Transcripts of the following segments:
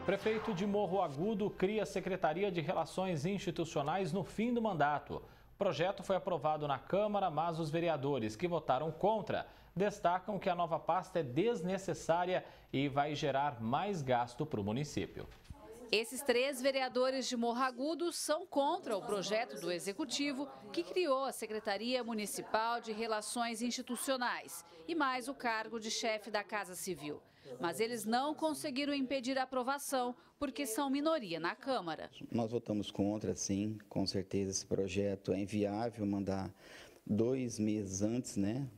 Prefeito de Morro Agudo cria a Secretaria de Relações Institucionais no fim do mandato. O projeto foi aprovado na Câmara, mas os vereadores que votaram contra destacam que a nova pasta é desnecessária e vai gerar mais gasto para o município. Esses 3 vereadores de Morro Agudo são contra o projeto do Executivo que criou a Secretaria Municipal de Relações Institucionais e mais o cargo de chefe da Casa Civil. Mas eles não conseguiram impedir a aprovação porque são minoria na Câmara. Nós votamos contra, sim, com certeza esse projeto é inviável mandar 2 meses antes,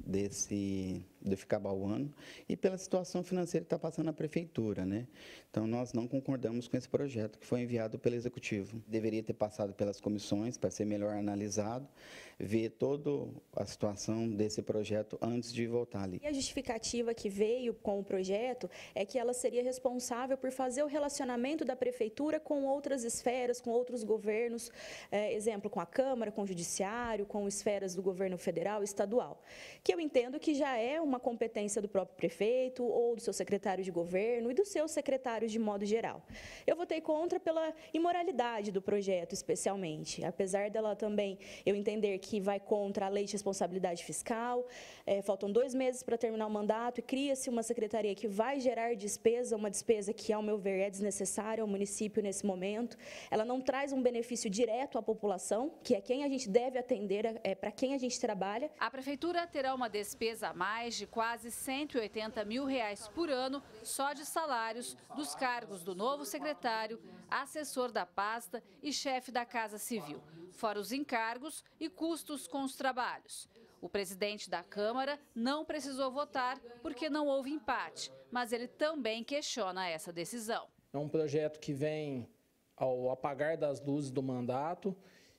de acabar o ano, e pela situação financeira que está passando a Prefeitura, Então, nós não concordamos com esse projeto que foi enviado pelo Executivo. Deveria ter passado pelas comissões para ser melhor analisado, ver toda a situação desse projeto antes de votar ali. E a justificativa que veio com o projeto é que ela seria responsável por fazer o relacionamento da Prefeitura com outras esferas, com outros governos, exemplo, com a Câmara, com o Judiciário, com esferas do governo federal e estadual, que eu entendo que já é uma competência do próprio prefeito ou do seu secretário de governo e dos seus secretários de modo geral. Eu votei contra pela imoralidade do projeto, especialmente, apesar dela também, eu entender que vai contra a lei de responsabilidade fiscal, faltam 2 meses para terminar o mandato e cria-se uma secretaria que vai gerar despesa, uma despesa que, ao meu ver, é desnecessária ao município nesse momento. Ela não traz um benefício direto à população, que é quem a gente deve atender, para quem a gente trabalha. A Prefeitura terá uma despesa a mais de quase R$180 mil por ano só de salários dos cargos do novo secretário, assessor da pasta e chefe da Casa Civil, fora os encargos e custos com os trabalhos. O presidente da Câmara não precisou votar porque não houve empate, mas ele também questiona essa decisão. É um projeto que vem ao apagar das luzes do mandato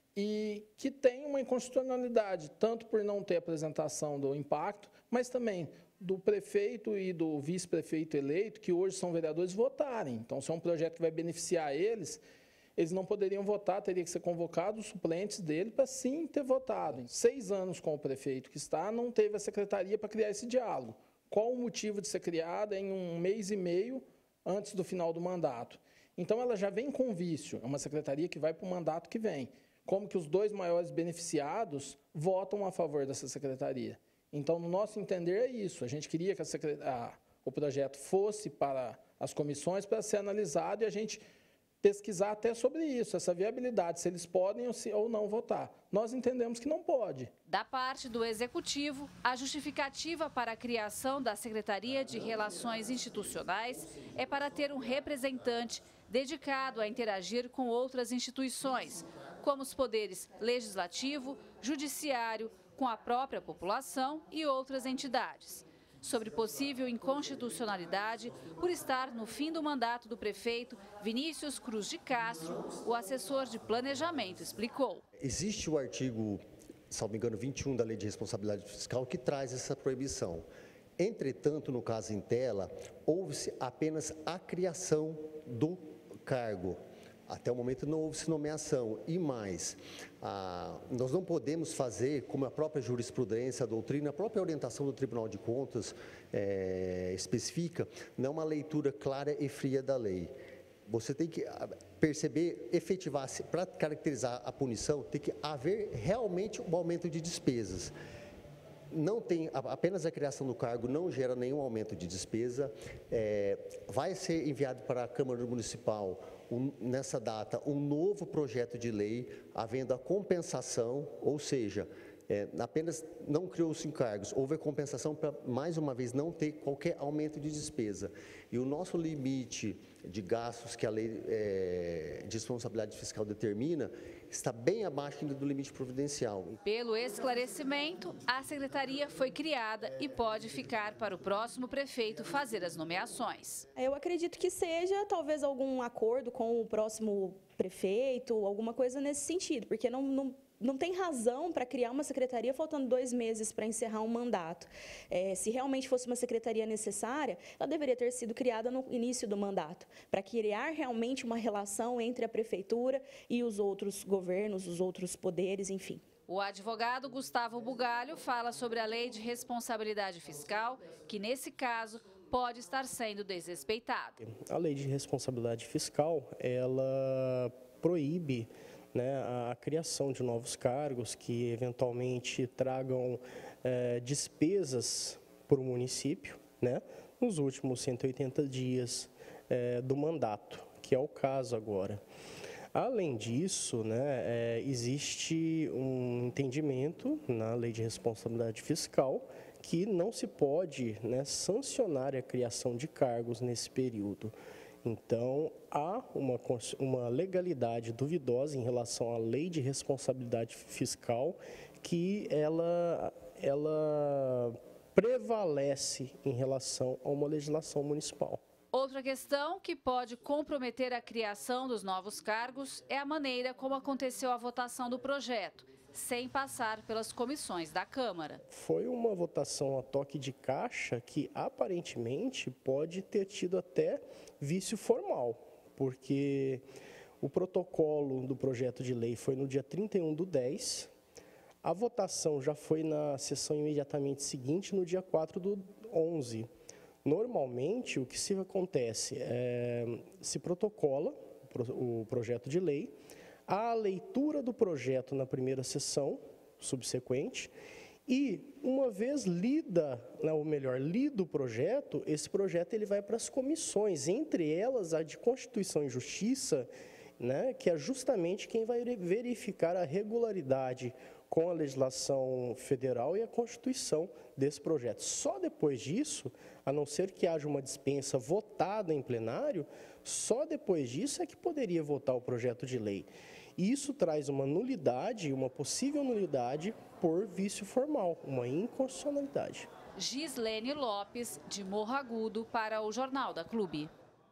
e que tem uma inconstitucionalidade, tanto por não ter apresentação do impacto, mas também do prefeito e do vice-prefeito eleito, que hoje são vereadores, votarem. Então, se é um projeto que vai beneficiar eles não poderiam votar, teria que ser convocado os suplentes dele para sim ter votado. Em 6 anos com o prefeito que está, não teve a secretaria para criar esse diálogo. Qual o motivo de ser criada em 1 mês e meio antes do final do mandato? Então, ela já vem com vício, é uma secretaria que vai para o mandato que vem. Como que os 2 maiores beneficiados votam a favor dessa secretaria. Então, no nosso entender, é isso. A gente queria que o projeto fosse para as comissões para ser analisado e a gente pesquisar até sobre isso, essa viabilidade, se eles podem ou não votar. Nós entendemos que não pode. Da parte do Executivo, a justificativa para a criação da Secretaria de Relações Institucionais é para ter um representante dedicado a interagir com outras instituições, como os poderes legislativo, judiciário, com a própria população e outras entidades. Sobre possível inconstitucionalidade por estar no fim do mandato do prefeito Vinícius Cruz de Castro, o assessor de planejamento explicou. Existe o artigo, salvo me engano, 21 da Lei de Responsabilidade Fiscal que traz essa proibição. Entretanto, no caso em tela, houve-se apenas a criação do cargo. Até o momento não houve nomeação. E mais, nós não podemos fazer, como a própria jurisprudência, a doutrina, a própria orientação do Tribunal de Contas especifica, não uma leitura clara e fria da lei. Você tem que perceber, efetivar, para caracterizar a punição, tem que haver realmente um aumento de despesas. Não tem, apenas a criação do cargo não gera nenhum aumento de despesa. Vai ser enviado para a Câmara Municipal, nessa data, um novo projeto de lei, havendo a compensação, ou seja, apenas não criou-se encargos, houve a compensação para, mais uma vez, não ter qualquer aumento de despesa. E o nosso limite de gastos que a lei de responsabilidade fiscal determina está bem abaixo ainda do limite providencial. Pelo esclarecimento, a secretaria foi criada e pode ficar para o próximo prefeito fazer as nomeações. Eu acredito que seja talvez algum acordo com o próximo prefeito, alguma coisa nesse sentido, porque não tem razão para criar uma secretaria faltando 2 meses para encerrar um mandato. Se realmente fosse uma secretaria necessária, ela deveria ter sido criada no início do mandato, para criar realmente uma relação entre a prefeitura e os outros governos, os outros poderes, enfim. O advogado Gustavo Bugalho fala sobre a Lei de Responsabilidade Fiscal, que, nesse caso, pode estar sendo desrespeitado. A lei de responsabilidade fiscal, ela proíbe, né, a criação de novos cargos que eventualmente tragam despesas para o município, né, nos últimos 180 dias do mandato, que é o caso agora. Além disso, né, existe um entendimento na lei de responsabilidade fiscal que não se pode, né, sancionar a criação de cargos nesse período. Então, há uma legalidade duvidosa em relação à lei de responsabilidade fiscal que ela prevalece em relação a uma legislação municipal. Outra questão que pode comprometer a criação dos novos cargos é a maneira como aconteceu a votação do projeto, sem passar pelas comissões da Câmara. Foi uma votação a toque de caixa que aparentemente pode ter tido até vício formal, porque o protocolo do projeto de lei foi no dia 31/10, a votação já foi na sessão imediatamente seguinte, no dia 4/11. Normalmente, o que se acontece é se protocola o projeto de lei, há a leitura do projeto na primeira sessão subsequente e, uma vez lida, ou melhor, lido o projeto, esse projeto ele vai para as comissões, entre elas a de Constituição e Justiça, né, que é justamente quem vai verificar a regularidade com a legislação federal e a Constituição desse projeto. Só depois disso, a não ser que haja uma dispensa votada em plenário, só depois disso é que poderia votar o projeto de lei. E isso traz uma nulidade, uma possível nulidade por vício formal, uma inconstitucionalidade. Gislene Lopes, de Morro Agudo, para o Jornal da Clube.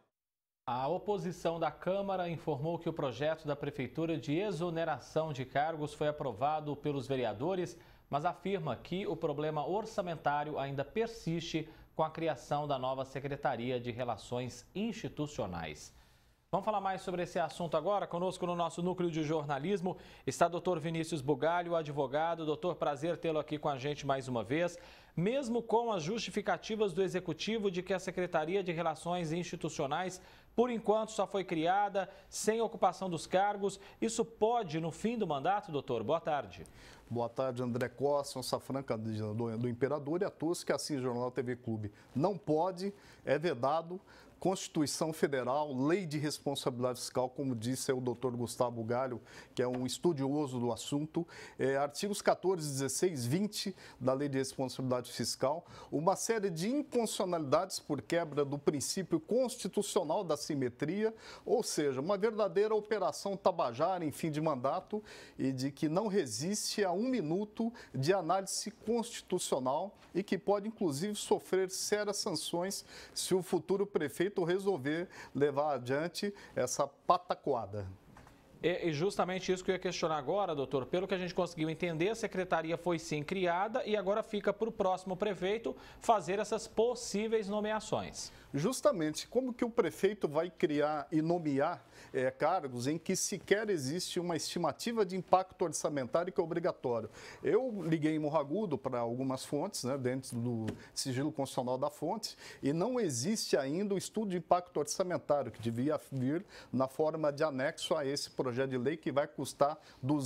A oposição da Câmara informou que o projeto da Prefeitura de exoneração de cargos foi aprovado pelos vereadores, mas afirma que o problema orçamentário ainda persiste com a criação da nova Secretaria de Relações Institucionais. Vamos falar mais sobre esse assunto agora. Conosco no nosso núcleo de jornalismo está o Dr. Vinícius Bugalho, advogado. Doutor, prazer tê-lo aqui com a gente mais uma vez. Mesmo com as justificativas do Executivo de que a Secretaria de Relações Institucionais, por enquanto, só foi criada, sem ocupação dos cargos, isso pode, no fim do mandato, doutor? Boa tarde. Boa tarde, André Costa, Onça Franca do Imperador e a todos que assistem o Jornal TV Clube. Não pode, é vedado. Constituição Federal, Lei de Responsabilidade Fiscal, como disse o doutor Gustavo Galho, que é um estudioso do assunto, artigos 14, 16, 20 da Lei de Responsabilidade Fiscal, uma série de inconstitucionalidades por quebra do princípio constitucional da simetria, ou seja, uma verdadeira operação tabajara em fim de mandato e de que não resiste a um minuto de análise constitucional e que pode, inclusive, sofrer sérias sanções se o futuro prefeito resolver levar adiante essa pataquada. E justamente isso que eu ia questionar agora, doutor. Pelo que a gente conseguiu entender, a secretaria foi sim criada e agora fica para o próximo prefeito fazer essas possíveis nomeações. Justamente, como que o prefeito vai criar e nomear cargos em que sequer existe uma estimativa de impacto orçamentário que é obrigatório? Eu liguei em Morro Agudo para algumas fontes, né, dentro do sigilo constitucional da fonte, e não existe ainda o estudo de impacto orçamentário, que devia vir na forma de anexo a esse projeto de lei, que vai custar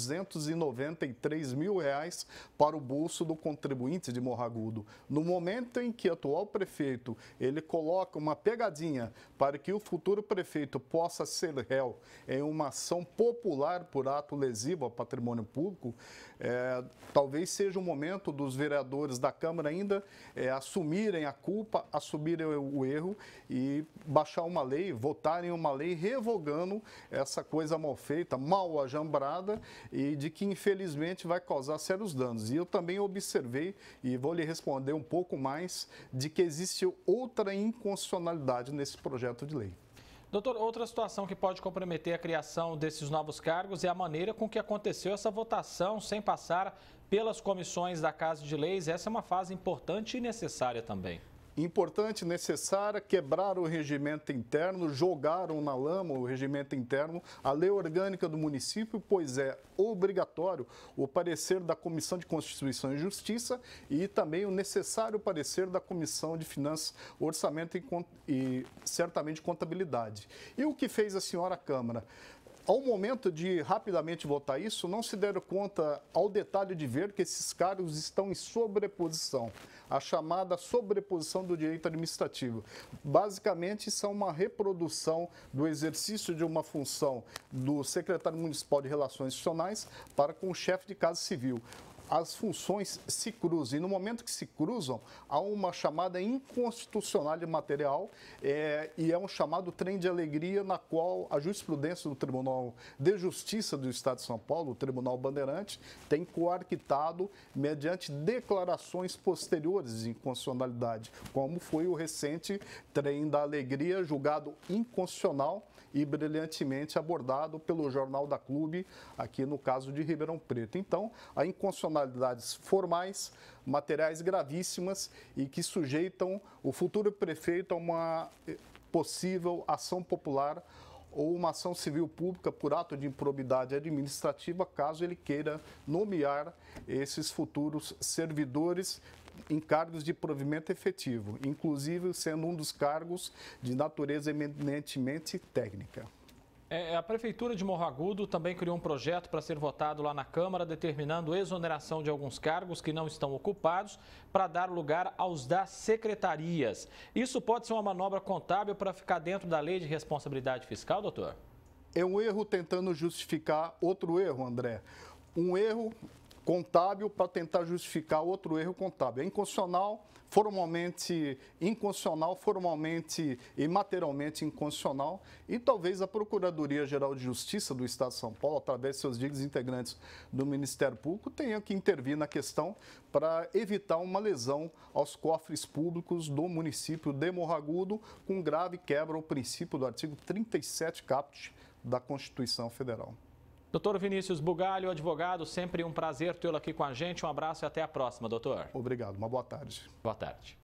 R$293 mil para o bolso do contribuinte de Morro Agudo. No momento em que o atual prefeito ele coloca uma pegadinha para que o futuro prefeito possa ser réu em uma ação popular por ato lesivo ao patrimônio público, talvez seja o momento dos vereadores da Câmara ainda assumirem a culpa, assumirem o erro e baixar uma lei, votarem uma lei revogando essa coisa mal feita, mal ajambrada e de que infelizmente vai causar sérios danos. E eu também observei, e vou lhe responder um pouco mais, de que existe outra inconstitucionalidade nesse projeto de lei. Doutor, outra situação que pode comprometer a criação desses novos cargos é a maneira com que aconteceu essa votação sem passar pelas comissões da Casa de Leis. Essa é uma fase importante e necessária também. importante, necessária, quebraram o regimento interno, jogaram na lama o regimento interno, a lei orgânica do município, pois é obrigatório o parecer da Comissão de Constituição e Justiça e também o necessário parecer da Comissão de Finanças, Orçamento e certamente Contabilidade. E o que fez a senhora Câmara? Ao momento de rapidamente votar isso, não se deram conta ao detalhe de ver que esses cargos estão em sobreposição, a chamada sobreposição do direito administrativo. Basicamente, são uma reprodução do exercício de uma função do secretário municipal de Relações Institucionais para com o chefe de Casa Civil. As funções se cruzam e no momento que se cruzam, há uma chamada inconstitucionalidade material e é um chamado trem de alegria na qual a jurisprudência do Tribunal de Justiça do Estado de São Paulo, o Tribunal Bandeirante, tem coarquitado mediante declarações posteriores de inconstitucionalidade, como foi o recente trem da alegria julgado inconstitucional e brilhantemente abordado pelo Jornal da Clube, aqui no caso de Ribeirão Preto. Então, há inconstitucionalidades formais, materiais gravíssimas e que sujeitam o futuro prefeito a uma possível ação popular ou uma ação civil pública por ato de improbidade administrativa, caso ele queira nomear esses futuros servidores em cargos de provimento efetivo, inclusive sendo um dos cargos de natureza eminentemente técnica. A Prefeitura de Morro Agudo também criou um projeto para ser votado lá na Câmara, determinando exoneração de alguns cargos que não estão ocupados para dar lugar aos das secretarias. Isso pode ser uma manobra contábil para ficar dentro da lei de responsabilidade fiscal, doutor? É um erro tentando justificar outro erro, André. Um erro contábil para tentar justificar outro erro contábil. É inconstitucional, formalmente inconstitucional, formalmente e materialmente inconstitucional, e talvez a Procuradoria-Geral de Justiça do Estado de São Paulo, através de seus dignos integrantes do Ministério Público, tenha que intervir na questão para evitar uma lesão aos cofres públicos do município de Morro Agudo, com grave quebra ao princípio do artigo 37 caput da Constituição Federal. Doutor Vinícius Bugalho, advogado, sempre um prazer tê-lo aqui com a gente. Um abraço e até a próxima, doutor. Obrigado, uma boa tarde. Boa tarde.